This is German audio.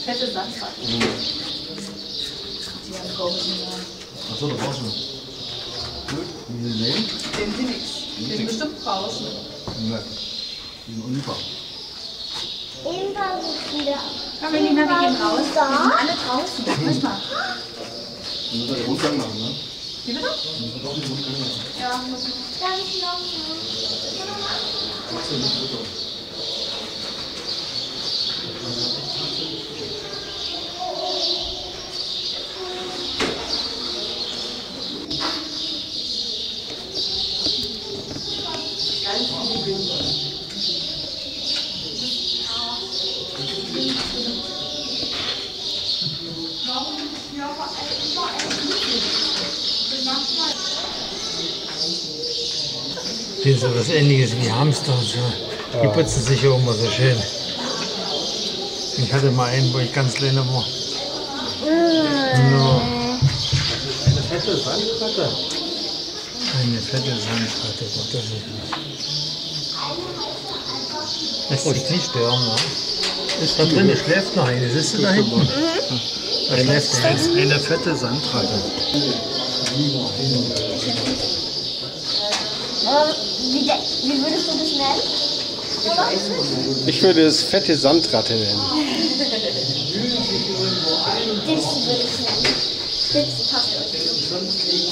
Fette Sandfratte. Achso, da brauchst du. Gut, wie sie sehen? Den sie nix. Den sind bestimmt draußen. Nein, die sind unüber. Komm, Melina, wir gehen raus. Wir sind alle draußen. Lass mal. Du musst ja den Rundgang machen, ne? Wie bitte? Du musst doch den Rundgang machen. Ja, muss ich. Darf ich noch? Machst du nicht, bitte. Das ist so was Ähnliches wie Hamster. So. Die putzen sich auch immer so schön. Ich hatte mal einen, wo ich ganz klein war. No. Eine fette Sandkratte. Eine fette Sandkratte, Gott, das ist nicht. Lässt sich nicht stören, ne? Da drin schläft noch eine, siehst du da hinten? Da schläft eine. Eine fette Sandkratte. Wie würdest du das nennen? Ich würde es fette Sandratte nennen. Dipsy würde ich nennen. Dipsy passt euch.